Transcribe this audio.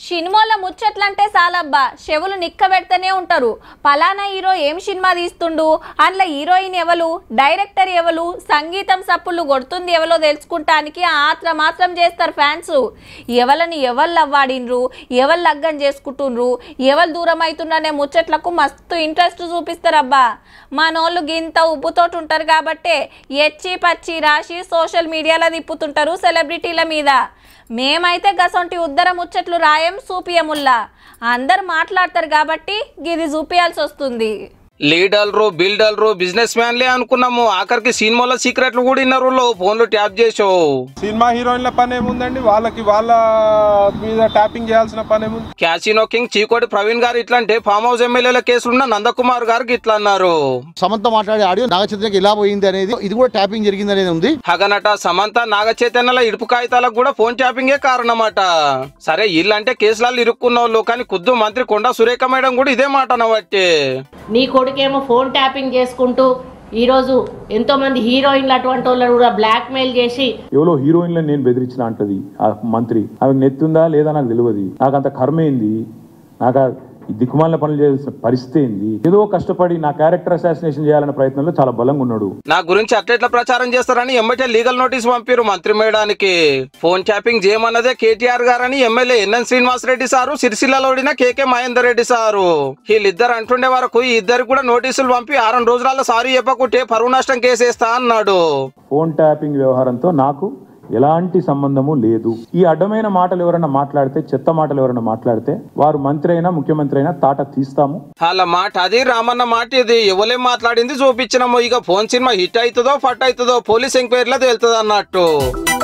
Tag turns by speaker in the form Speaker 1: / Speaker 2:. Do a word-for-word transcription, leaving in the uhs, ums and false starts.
Speaker 1: సినిమాల ముచ్చట్లంటే సాలబ్బా చెవులు నిక్కబెడతనే ఉంటారు. పలానా హీరో ఏం సినిమా తీస్తుండు, అందులో హీరోయిన్ ఎవరు, డైరెక్టర్ ఎవరు, సంగీతం సప్పులు కొడుతుంది ఎవరో తెలుసుకుంటానికి ఆత్ర మాత్రం చేస్తారు ఫ్యాన్స్. ఎవరిని ఎవరు లవ్వాడినరు, ఎవరు లగ్గం చేసుకుంటుండ్రు, ఎవరు దూరం అవుతుండ్రనే ముచ్చట్లకు మస్తు ఇంట్రెస్ట్ చూపిస్తారబ్బా. మనోళ్ళు గింత ఉబ్బుతోటి ఉంటారు కాబట్టే ఎచ్చి పచ్చి రాసి సోషల్ మీడియాలో తిప్పుతుంటారు సెలబ్రిటీల మీద. మేమైతే గసొంటి ఉద్దర ముచ్చట్లు రాయం చూపియముల్లా. అందరు మాట్లాడతారు కాబట్టి గిది చూపియాల్సి వస్తుంది.
Speaker 2: లీడర్లు బిల్డర్లు బిజినెస్ మ్యాన్లే అనుకున్నాము, ఆఖరికి సినిమాలో సీక్రెట్లు కూడా ఇన్నారు. ఫోన్లు ట్యాప్ చేసావు.
Speaker 3: సినిమా హీరోయిన్ల పని ఏముందండి, వాళ్ళకి వాళ్ళ మీద ట్యాపింగ్ చేయాల్సిన పని ఏముంది.
Speaker 2: క్యాసినో కింగ్ చీకోటి ప్రవీణ్ గారు ఇట్లా అంటే ఫామ్ హౌస్ ఎమ్మెల్యేల కేసులున్న నందకుమార్ గారికి ఇట్లా అన్నారు.
Speaker 4: సమంత మాట్లాడే ఆడియో నాగచైతన్యకి ఇలా పోయింది అనేది, ఇది కూడా ట్యాపింగ్ జరిగింది అనేది ఉంది.
Speaker 2: హగనట సమంత నాగచైతన్యల ఇడుపు కాగితాలకు కూడా ఫోన్ ట్యాపింగే కారణమట. సరే వీళ్ళంటే కేసులలో ఇరుక్కున్న వాళ్ళు, కానీ ఖుద్దు మంత్రి కొండా సురేఖ మేడం కూడా ఇదే మాట అనబట్టి
Speaker 5: నీ కొడుకేమో ఫోన్ ట్యాపింగ్ చేసుకుంటూ ఈరోజు ఎంతో మంది హీరోయిన్లు అటువంటి వాళ్ళు కూడా బ్లాక్ మెయిల్ చేసి
Speaker 6: ఎవరో హీరోయిన్లను నేను బెదిరించిన అంటది ఆ మంత్రి. ఆమెకు నెత్తుందా లేదా నాకు తెలియదు. నాకు అంత కర్మ ఏంది, నాకు దిక్కుమాలిన పనులు చేయాల్సిన పరిస్థితి ఏంది. ఏదో కష్టపడి నా క్యారెక్టర్ అసాసినేషన్ చేయాలనే ప్రయత్నంలో చాలా బలంగా ఉన్నాడు.
Speaker 2: నా గురించి అట్లెట్లా ప్రచారం చేస్తారని ఎమ్మటే లీగల్ నోటీస్ పంపారు మంత్రి మేడానికి. ఫోన్ ట్యాపింగ్ చేయమన్నదే కేటీఆర్ గారని ఎమ్మెల్యే ఎన్ఎన్ శ్రీనివాస్ రెడ్డి సారు, సిరిసిల్లలో ఓడిన కేకే మహేందర్ రెడ్డి సారు వీళ్ళిద్దరు అంటుండే వరకు ఈ ఇద్దరికి కూడా నోటీసులు పంపి ఆరు రోజులలో సారీ చెప్పకుంటే పరువు నష్టం కేసేస్తా అన్నాడు.
Speaker 6: ఫోన్ ట్యాపింగ్ వ్యవహారంతో నాకు ఎలాంటి సంబంధము లేదు. ఈ అడ్డమైన మాటలు ఎవరైనా మాట్లాడితే, చెత్త మాటలు ఎవరైనా మాట్లాడితే వారు మంత్రి అయినా ముఖ్యమంత్రి అయినా తాట తీస్తాము.
Speaker 2: వాళ్ళ మాట అది, రామన్న మాట ఇది. ఎవరేం మాట్లాడింది చూపించినాము. ఇక ఫోన్ సినిమా హిట్ అవుతుందో ఫట్ అవుతుందో పోలీస్ ఎంక్వైరీలో తేలుతుంది అన్నట్టు.